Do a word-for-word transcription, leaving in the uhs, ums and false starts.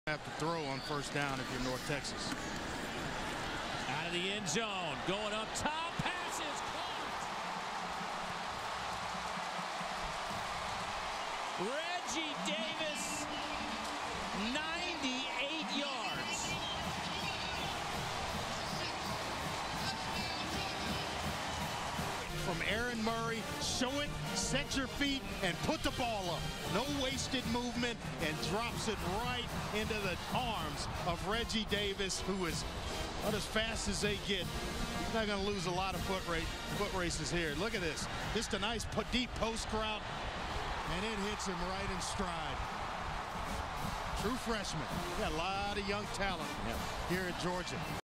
Have to throw on first down if you're North Texas. Out of the end zone, going up top, passes caught. Reggie Davis, ninety-eight yards. From Aaron Murray, show it, set your feet, and put the ball up. No wasted movement, and drops it right into the arms of Reggie Davis, who is about as fast as they get. He's not going to lose a lot of foot, rate, foot races here. Look at this. Just a nice put deep post route, and it hits him right in stride. True freshman. Got a lot of young talent here at Georgia.